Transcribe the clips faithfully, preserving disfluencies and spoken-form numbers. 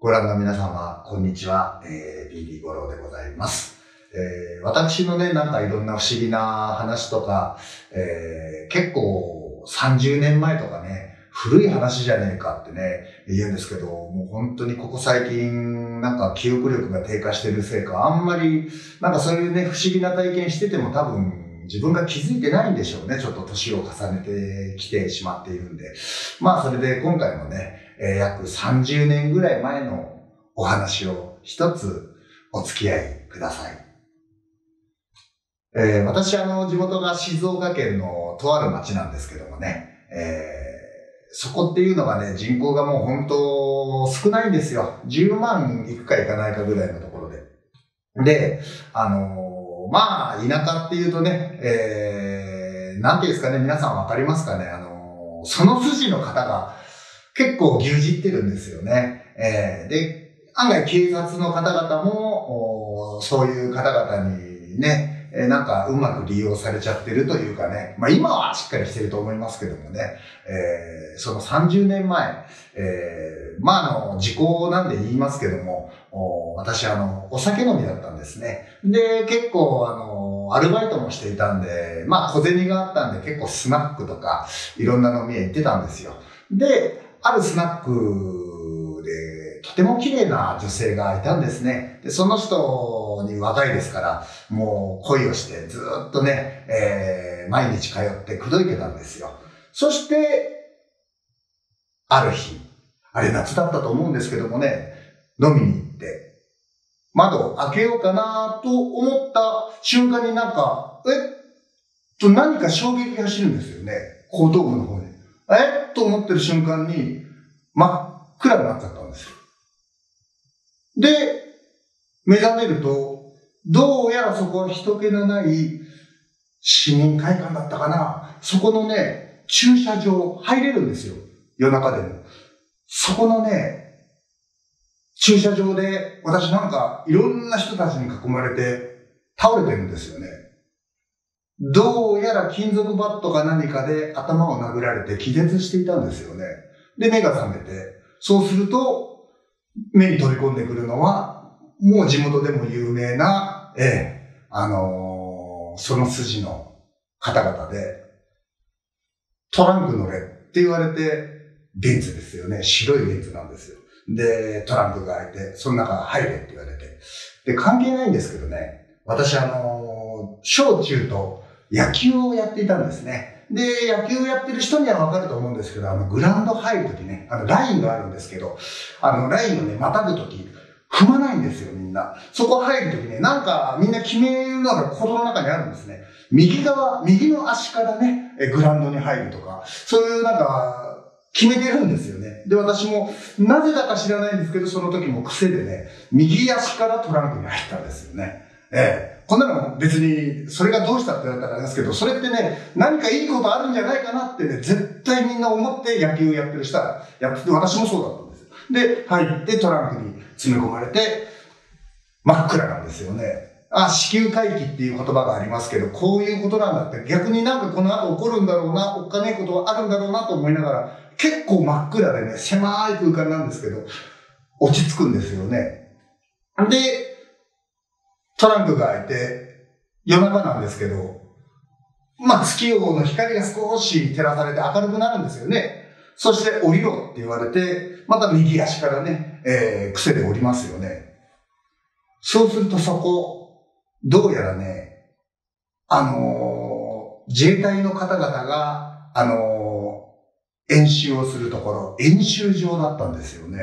ご覧の皆様、こんにちは。えー、ビーディー 五郎でございます。えー、私のね、なんかいろんな不思議な話とか、えー、結構さんじゅうねんまえとかね、古い話じゃねえかってね、言うんですけど、もう本当にここ最近、なんか記憶力が低下してるせいか、あんまり、なんかそういうね、不思議な体験してても多分、自分が気づいてないんでしょうね。ちょっと年を重ねてきてしまっているんで。まあ、それで今回もね、えー、約さんじゅうねんぐらい前のお話を一つお付き合いください。えー、私、あの、地元が静岡県のとある町なんですけどもね、えーそこっていうのがね、人口がもう本当少ないんですよ。じゅうまんいくかいかないかぐらいのところで。で、あのー、まあ、田舎っていうとね、えー、なんていうんですかね、皆さんわかりますかね、あのー、その筋の方が結構牛耳ってるんですよね。えー、で、案外警察の方々も、そういう方々にね、えー、なんかうまく利用されちゃってるというかね、まあ今はしっかりしてると思いますけどもね、えー、そのさんじゅうねんまえ、えー、まああの、時効なんで言いますけども、私あの、お酒飲みだったんですね。で、結構あの、アルバイトもしていたんで、まあ小銭があったんで結構スナックとかいろんな飲み屋行ってたんですよ。で、あるスナックでとても綺麗な女性がいたんですね。で、その人に若いですから、もう恋をしてずっとね、えー、毎日通って口説いてたんですよ。そして、ある日、あれ夏だったと思うんですけどもね、飲みに行って、窓を開けようかなと思った瞬間になんか、えっと何か衝撃が走るんですよね。後頭部の方に。えっと思ってる瞬間に真っ暗になっちゃったんですよ。で、目覚めると、どうやらそこは人気のない市民会館だったかな。そこのね、駐車場入れるんですよ。夜中でも。そこのね、駐車場で私なんかいろんな人たちに囲まれて倒れてるんですよね。どうやら金属バットか何かで頭を殴られて気絶していたんですよね。で、目が覚めて、そうすると目に飛び込んでくるのはもう地元でも有名な、ええ、あのー、その筋の方々で、トランク乗れって言われて、ベンツですよね。白いベンツなんですよ。で、トランクが開いて、その中入れって言われて。で、関係ないんですけどね、私あのー、小中と野球をやっていたんですね。で、野球をやってる人にはわかると思うんですけど、あの、グラウンド入るときね、あの、ラインがあるんですけど、あの、ラインをね、またぐとき、踏まないんですよ、みんな。そこ入るときね、なんか、みんな決めるのが心の中にあるんですね。右側、右の足からね、グラウンドに入るとか、そういうなんか、決めてるんですよね。で、私も、なぜだか知らないんですけど、その時も癖でね、右足からトランクに入ったんですよね。ええ。こんなの別に、それがどうしたって言われたらあれですけど、それってね、何かいいことあるんじゃないかなってね、絶対みんな思って野球やってる人はやってて、私もそうだったんですよ。で、入ってトランクに詰め込まれて、真っ暗なんですよね。あ、子宮回帰っていう言葉がありますけど、こういうことなんだって、逆になんかこの後起こるんだろうな、おっかねえことはあるんだろうなと思いながら、結構真っ暗でね、狭い空間なんですけど、落ち着くんですよね。で、トランクが開いて、夜中なんですけど、まあ月夜の光が少し照らされて明るくなるんですよね。そして降りろって言われて、また右足からね、えー、癖で降りますよね。そうするとそこ、どうやらね、あのー、自衛隊の方々が、あのー、演習をするところ、演習場だったんですよね。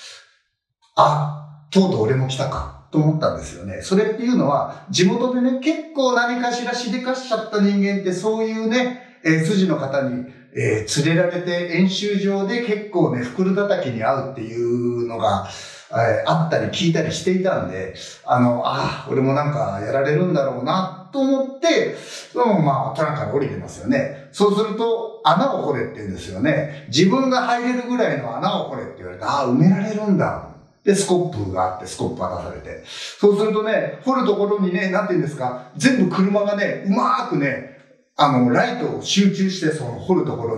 あ、とうとう俺も来たか、と思ったんですよね。それっていうのは、地元でね、結構何かしらしでかしちゃった人間ってそういうね、えー、筋の方に、えー、連れられて演習場で結構ね、袋叩きに遭うっていうのが、えー、あったり聞いたりしていたんで、あの、ああ、俺もなんかやられるんだろうな、と思って、そのまあ、トランクから降りてますよね。そうすると、穴を掘れって言うんですよね。自分が入れるぐらいの穴を掘れって言われて、ああ、埋められるんだ。で、スコップがあって、スコップ渡されて。そうするとね、掘るところにね、なんて言うんですか、全部車がね、うまーくね、あの、ライトを集中して、その掘るところに、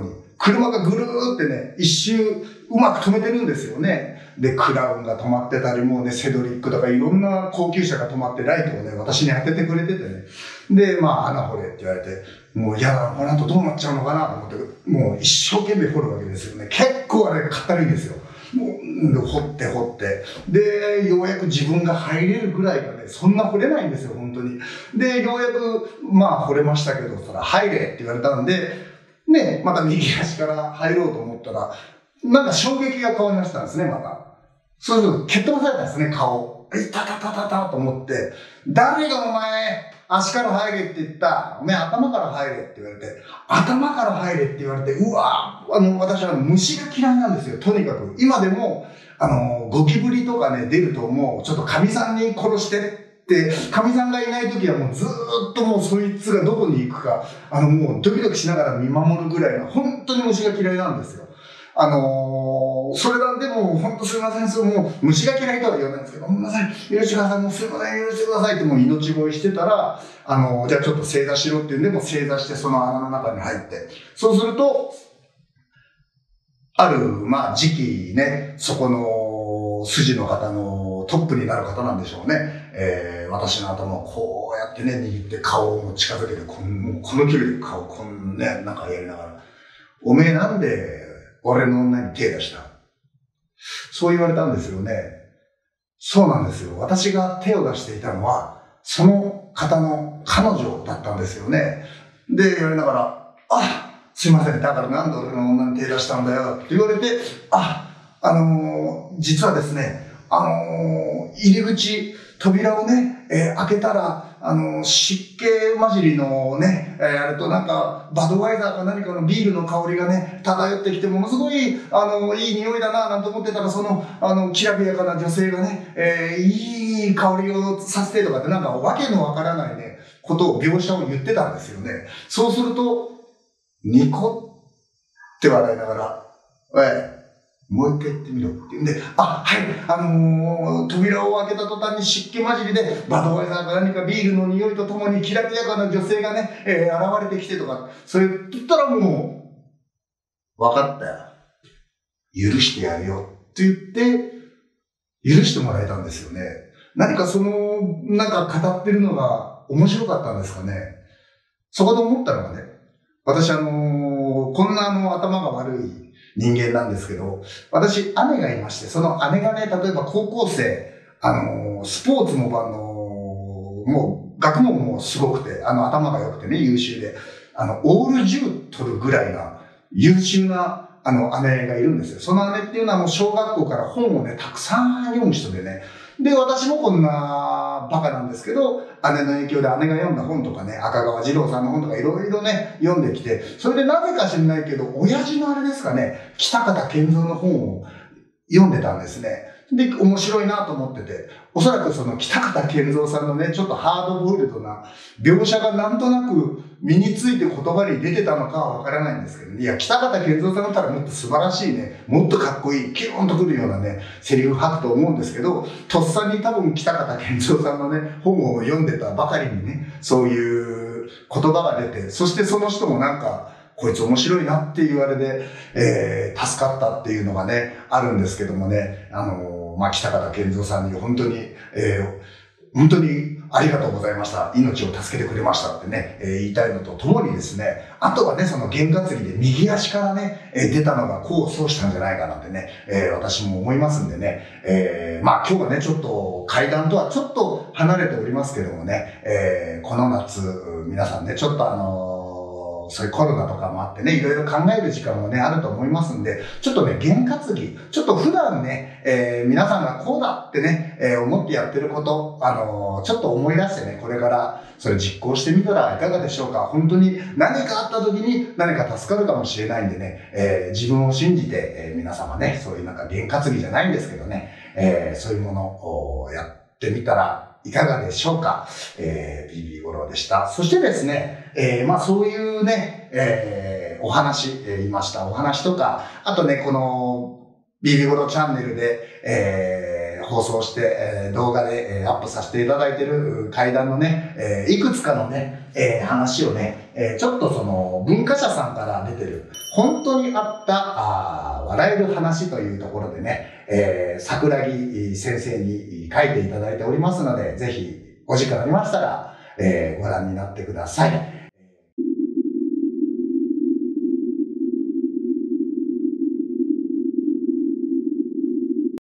車がぐるーってね、一周うまく止めてるんですよね。で、クラウンが止まってたり、もうね、セドリックとかいろんな高級車が止まってライトをね、私に当ててくれててね。で、まあ、穴掘れって言われて、もう嫌だ、この後どうなっちゃうのかなと思って、もう一生懸命掘るわけですよね。結構あれ、硬いんですよ。もう、掘って掘って。で、ようやく自分が入れるぐらいがね、そんな掘れないんですよ、本当に。で、ようやく、まあ、掘れましたけど、そら、入れって言われたんで、ね、また右足から入ろうと思ったら、なんか衝撃が変わりましたんですね、また。そうすると、蹴っ飛ばされたんですね、顔。いたたたたたと思って、誰がお前、足から入れって言った、お前頭から入れって言われて、頭から入れって言われて、うわぁ、あの、私は虫が嫌いなんですよ、とにかく。今でも、あの、ゴキブリとかね、出るともう、ちょっと神さんに殺してって、神さんがいない時はもうずーっともうそいつがどこに行くか、あの、もうドキドキしながら見守るぐらいの、本当に虫が嫌いなんですよ。あのー、それなんでもう、ほんとすいません、そう、もう、虫が嫌いとは言わないんですけど、ごめんなさい、許してください、もうすいません、許してくださいってもう命乞いしてたら、あのー、じゃあちょっと正座しろって言うんで、もう正座してその穴の中に入って、そうすると、ある、まあ、時期ね、そこの筋の方のトップになる方なんでしょうね。えー、私の頭をこうやってね、握って顔を近づけて、この、この距離で顔、こんね、なんかやりながら、おめえなんで、俺の女に手出した。そう言われたんですよね。そうなんですよ。私が手を出していたのは、その方の彼女だったんですよね。で、やりながら、あ、すいません。だからなんで俺の女に手出したんだよって言われて、あ、あのー、実はですね、あのー、入り口、扉をね、えー、開けたら、あの、湿気混じりのね、えー、あれとなんか、バドワイザーか何かのビールの香りがね、漂ってきて、ものすごい、あの、いい匂いだな、なんて思ってたら、その、あの、きらびやかな女性がね、えー、いい香りをさせてとかって、なんか、わけのわからないね、ことを、描写を言ってたんですよね。そうすると、ニコって笑いながら、おい、もう一回言ってみろって言うんで、あ、はい、あのー、扉を開けた途端に湿気混じりで、バドワイザーか何かビールの匂いとともにきらびやかな女性がね、えー、現れてきてとか、それ言ったらもう、わかったよ。許してやるよって言って、許してもらえたんですよね。何かその、なんか語ってるのが面白かったんですかね。そこで思ったのがね、私あのー、こんなあの頭が悪い人間なんですけど、私、姉がいまして、その姉がね、例えば高校生、あのー、スポーツの場の、もう、学問もすごくて、あの、頭が良くてね、優秀で、あの、オールじゅう取るぐらいな、優秀な、あの、姉がいるんですよ。その姉っていうのはもう小学校から本をね、たくさん読む人でね、で、私もこんなバカなんですけど、姉の影響で姉が読んだ本とかね、赤川次郎さんの本とかいろいろね、読んできて、それでなぜか知らないけど、親父のあれですかね、北方健三の本を読んでたんですね。で、面白いなと思ってて、おそらくその北方健三さんのね、ちょっとハードボイルドな描写がなんとなく身について言葉に出てたのかはわからないんですけど、いや、北方健三さんだったらもっと素晴らしいね、もっとかっこいい、キューンとくるようなね、セリフ吐くと思うんですけど、とっさに多分北方健三さんのね、本を読んでたばかりにね、そういう言葉が出て、そしてその人もなんか、こいつ面白いなって言われて、えー、助かったっていうのがね、あるんですけどもね、あのー、まあ、北方健三さんに本当に、えー、本当にありがとうございました。命を助けてくれましたってね、えー、言いたいのとともにですね、あとはね、その験担ぎで右足からね、えー、出たのが功を奏したんじゃないかなってね、えー、私も思いますんでね、えー、まあ今日はね、ちょっと階段とはちょっと離れておりますけどもね、えー、この夏、皆さんね、ちょっとあのー、そういうコロナとかもあってね、いろいろ考える時間もね、あると思いますんで、ちょっとね、験担ぎ、ちょっと普段ね、えー、皆さんがこうだってね、えー、思ってやってること、あのー、ちょっと思い出してね、これからそれ実行してみたらいかがでしょうか。本当に何かあった時に何か助かるかもしれないんでね、えー、自分を信じて、えー、皆様ね、そういうなんか験担ぎじゃないんですけどね、えー、そういうものをやってみたら、いかがでしょうか。えー、ビービー 五郎でした。そしてですね、えー、まあそういうね、えー、お話、えー、言いましたお話とか、あとね、この ビービー 五郎チャンネルで、えー、放送して、えー、動画で、えー、アップさせていただいている階段のね、えー、いくつかのね、えー、話をね、 えー、ちょっとその文化社さんから出てる本当にあったあ笑える話というところでね、えー、桜木先生に書いていただいておりますので、ぜひお時間ありましたら、えー、ご覧になってください。